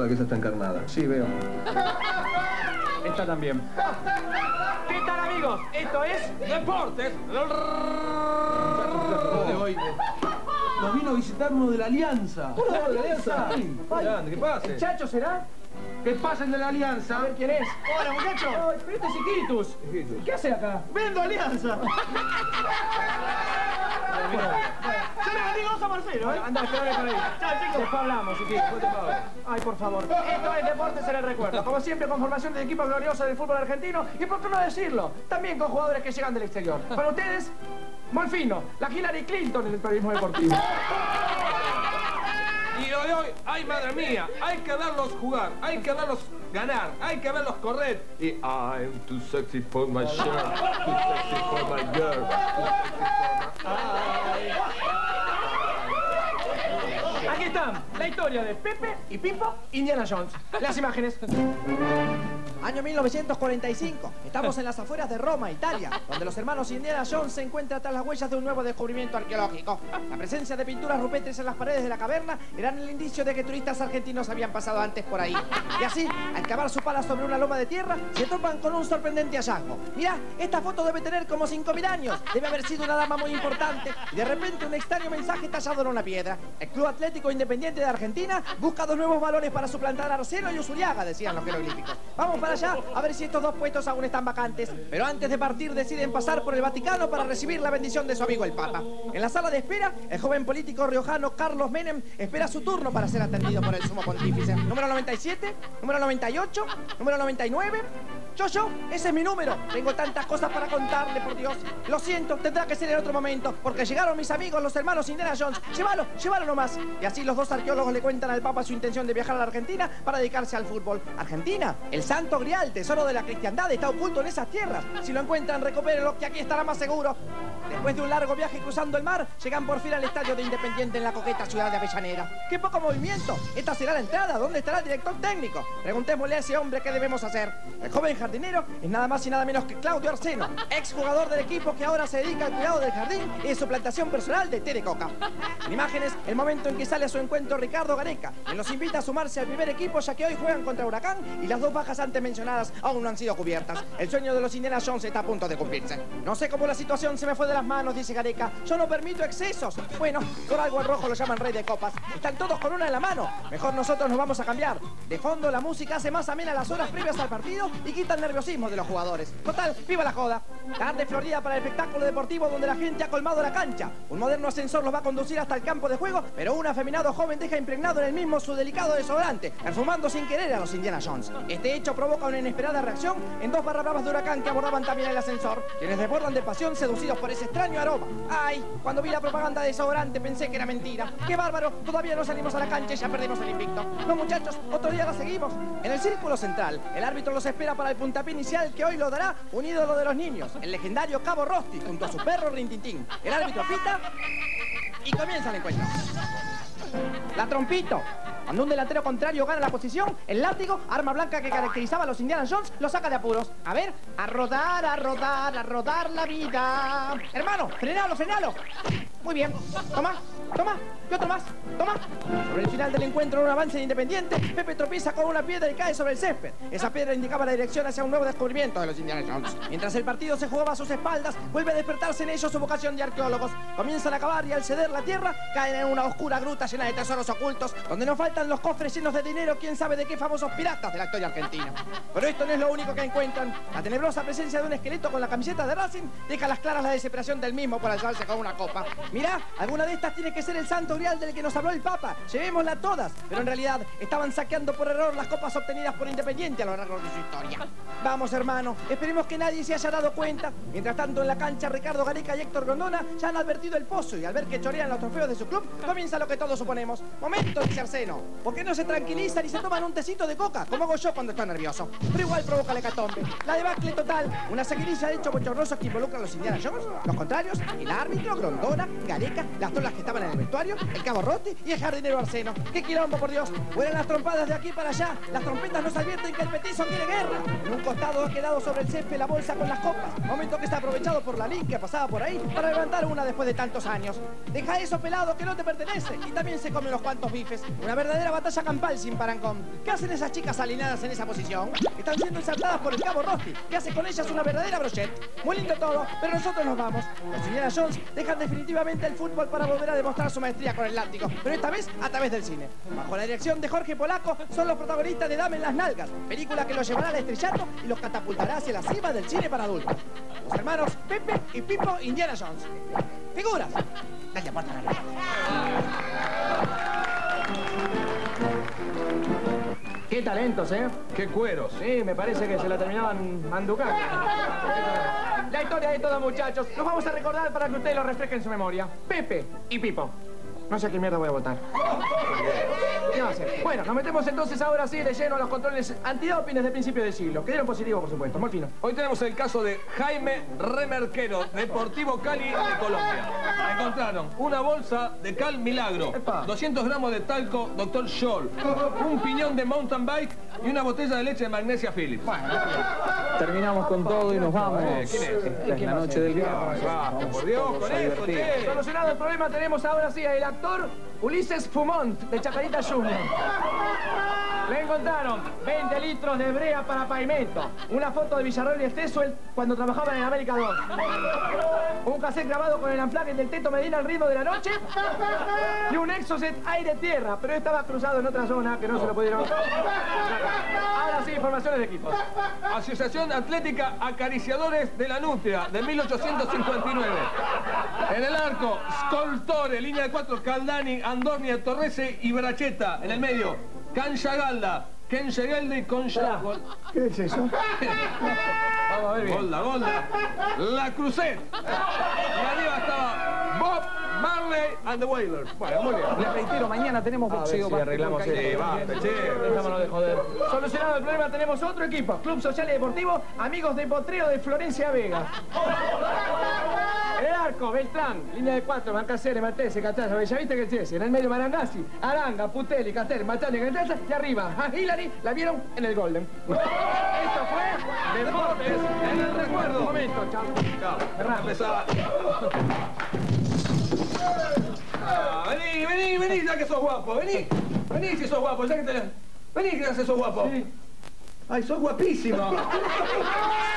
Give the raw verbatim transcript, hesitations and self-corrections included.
que esa está encarnada. Sí, veo. Esta también. ¿Qué tal, amigos? Esto es Deportes. De hoy. Nos vino a visitar uno de la Alianza. ¿Uno de la Alianza? Sí. Grande, ¿qué pasa? ¿El Chacho será? Que pasen de la Alianza. A ver quién es. Hola, muchachos. Ay, pero este es Iquitus. Iquitus. ¿Qué hace acá? Vendo Alianza. Yo le bendigo a Marcelo, ¿eh? Anda, espérame por ahí. Chao, chicos. Después hablamos, Iquitus. ¿Cómo te pago? Ay, por favor. Esto es Deportes en el Recuerdo. Como siempre, con formación del equipo glorioso del fútbol argentino. Y por qué no decirlo, también con jugadores que llegan del exterior. Para ustedes, Molfino, la Hillary Clinton en el periodismo deportivo. Y lo de hoy, ay madre mía, hay que verlos jugar, hay que verlos ganar, hay que verlos correr. Y I'm too sexy for my shirt, too sexy for my girl, too sexy for my... Aquí están, la historia de Pepe y Pipo, Indiana Jones. Las imágenes. Año mil novecientos cuarenta y cinco. Estamos en las afueras de Roma, Italia, donde los hermanos Indiana Jones se encuentran tras las huellas de un nuevo descubrimiento arqueológico. La presencia de pinturas rupestres en las paredes de la caverna eran el indicio de que turistas argentinos habían pasado antes por ahí. Y así, al cavar su pala sobre una loma de tierra, se topan con un sorprendente hallazgo. Mirá, esta foto debe tener como cinco mil años. Debe haber sido una dama muy importante. Y de repente un extraño mensaje tallado en una piedra. El Club Atlético Independiente de Argentina busca dos nuevos valores para suplantar a Arcelo y Usuriaga, decían los jeroglíficos. Vamos para allá a ver si estos dos puestos aún están vacantes. Pero antes de partir deciden pasar por el Vaticano para recibir la bendición de su amigo el Papa. En la sala de espera, el joven político riojano Carlos Menem espera su turno para ser atendido por el sumo pontífice. Número noventa y siete, número noventa y ocho, número noventa y nueve... Yo, yo, ese es mi número. Tengo tantas cosas para contarle, por Dios. Lo siento, tendrá que ser en otro momento, porque llegaron mis amigos, los hermanos Indiana Jones. Llévalo, llévalo nomás. Y así los dos arqueólogos le cuentan al Papa su intención de viajar a la Argentina para dedicarse al fútbol. Argentina, el santo grial, tesoro de la cristiandad, está oculto en esas tierras. Si lo encuentran, recupérenlo, que aquí estará más seguro. Después de un largo viaje cruzando el mar, llegan por fin al estadio de Independiente en la coqueta ciudad de Avellaneda. ¡Qué poco movimiento! Esta será la entrada. ¿Dónde estará el director técnico? Preguntémosle a ese hombre qué debemos hacer. El joven jardinero es nada más y nada menos que Claudio Arseno, exjugador del equipo que ahora se dedica al cuidado del jardín y de su plantación personal de té de coca. En imágenes, el momento en que sale a su encuentro Ricardo Gareca, quien los invita a sumarse al primer equipo ya que hoy juegan contra Huracán y las dos bajas antes mencionadas aún no han sido cubiertas. El sueño de los Indiana Jones está a punto de cumplirse. No sé cómo la situación se me fue de las manos, dice Gareca. Yo no permito excesos. Bueno, por algo al rojo lo llaman rey de copas. Están todos con una en la mano. Mejor nosotros nos vamos a cambiar. De fondo, la música hace más amena las horas previas al partido y quita el nerviosismo de los jugadores. Total, viva la joda. Tarde florida para el espectáculo deportivo donde la gente ha colmado la cancha. Un moderno ascensor los va a conducir hasta el campo de juego, pero un afeminado joven deja impregnado en el mismo su delicado desodorante, perfumando sin querer a los Indiana Jones. Este hecho provoca una inesperada reacción en dos barra bravas de Huracán que abordaban también el ascensor, quienes desbordan de pasión seducidos por ese extraño aroma. Ay, cuando vi la propaganda de desodorante pensé que era mentira. ¡Qué bárbaro! Todavía no salimos a la cancha y ya perdimos el invicto. No, muchachos, otro día la seguimos. En el círculo central, el árbitro los espera para el puntapié inicial que hoy lo dará un ídolo de los niños, el legendario Cabo Rosti, junto a su perro Rintintín. El árbitro pita y comienza el encuentro. La trompito. Cuando un delantero contrario gana la posición, el látigo, arma blanca que caracterizaba a los Indiana Jones, lo saca de apuros. A ver, a rodar, a rodar, a rodar la vida. Hermano, frenalo, frenalo. Muy bien. Toma, toma, y otro más. Toma. Sobre el final del encuentro, en un avance de Independiente, Pepe tropieza con una piedra y cae sobre el césped. Esa piedra indicaba la dirección hacia un nuevo descubrimiento de los Indiana Jones. Mientras el partido se jugaba a sus espaldas, vuelve a despertarse en ellos su vocación de arqueólogos. Comienzan a cavar y al ceder la tierra, caen en una oscura gruta llena de tesoros ocultos, donde no faltan los cofres llenos de dinero, quién sabe de qué famosos piratas de la historia argentina. Pero esto no es lo único que encuentran. La tenebrosa presencia de un esqueleto con la camiseta de Racing deja a las claras la desesperación del mismo por alzarse con una copa. Mirá, alguna de estas tiene que ser el santo grial del que nos habló el Papa. Llevémosla todas. Pero en realidad estaban saqueando por error las copas obtenidas por Independiente a lo largo de su historia. Vamos, hermano, esperemos que nadie se haya dado cuenta. Mientras tanto, en la cancha, Ricardo Gareca y Héctor Grondona ya han advertido el pozo y al ver que chorean los trofeos de su club, comienza lo que todos suponemos. Momento, dice Arseno. ¿Por qué no se tranquilizan y se toman un tecito de coca? Como hago yo cuando estoy nervioso. Pero igual provoca la hecatombe. La debacle total. Una seguidilla de hechos bochornosos que involucran a los Indiana Jones, los contrarios, el árbitro, Grondona, Gareca, las trolas que estaban en el vestuario, el cabo Rotti y el jardinero Arseno. ¡Qué quilombo, por Dios! Vuelan las trompadas de aquí para allá. Las trompetas nos advierten que el petizo quiere guerra. En un costado ha quedado sobre el césped la bolsa con las copas. Momento que está aprovechado por la Lin que pasaba por ahí para levantar una después de tantos años. Deja eso, pelado, que no te pertenece. Y también se come unos cuantos bifes. Una verdadera batalla campal sin parangón. ¿Qué hacen esas chicas alineadas en esa posición? Están siendo ensartadas por el cabo Rosti, que hace con ellas una verdadera brochette. Muy lindo todo, pero nosotros nos vamos. Los Indiana Jones dejan definitivamente el fútbol para volver a demostrar su maestría con el látigo, pero esta vez a través del cine. Bajo la dirección de Jorge Polaco, son los protagonistas de Dame en las nalgas, película que los llevará al estrellato y los catapultará hacia la cima del cine para adultos. Los hermanos Pepe y Pipo Indiana Jones. ¡Figuras! Dale, aparta la luz. Qué talentos, ¿eh? ¡Qué cueros! Sí, me parece que se la terminaban manducando. La historia de todos, muchachos. Los vamos a recordar para que ustedes lo refresquen en su memoria. Pepe y Pipo. No sé a qué mierda voy a votar. ¿Qué va a hacer? Bueno, nos metemos entonces ahora sí de lleno a los controles antidopines de principio de siglo. Que dieron positivo, por supuesto. Muy fino. Hoy tenemos el caso de Jaime Remerquero, Deportivo Cali de Colombia. Encontraron una bolsa de cal Milagro, Epa. doscientos gramos de talco doctor Scholl, un piñón de mountain bike y una botella de leche de magnesia Philips. Terminamos con todo y nos vamos. Eh, ¿quién es? Esta es la noche del viernes. Basta, por Dios, con eso, che. Solucionado el problema, tenemos ahora sí al actor Ulises Fumont, de Chacarita Junior Le encontraron veinte litros de brea para pavimento, una foto de Villarroel y Estesuel cuando trabajaban en América dos, un cassette grabado con el amplaque del Teto Medina al ritmo de la noche y un Exocet aire-tierra, pero estaba cruzado en otra zona que no se lo pudieron. Ahora sí, informaciones de equipos. Asociación Atlética Acariciadores de la Nutria, de mil ochocientos cincuenta y nueve. En el arco, Scoltore, línea de cuatro, Caldani, Andornia, Torrese y Bracheta. En el medio, Canchagalda, Kenchegelde y Concha... ¿Qué es eso? Vamos a ver bien. Golda, Golda. La Cruzet. Y arriba estaba Bob Marley and the Wailers. Bueno, muy bien. Les reitero, mañana tenemos boxeo. si arreglamos Sí, basta, che. Dejámonos de joder. Solucionado el problema, tenemos otro equipo. Club Social y Deportivo, Amigos de Potrero de Florencia Vega. En el arco, Beltrán, línea de cuatro, Mancasere, Matese, Catalla, Bellavista, Quechese. En el medio, Marangasi, Aranga, Putelli, Castel, Machani, Catalla. Y arriba, a Hillary, la vieron en el Golden. Esto fue Deportes en el Recuerdo. Un momento, chao. Chao. Cerramos. Empezá. Ah, vení, vení, vení, ya que sos guapo. Vení, vení si sos guapo, ya que te... Vení que ya que sos guapo. Sí. Ay, sos guapísimo.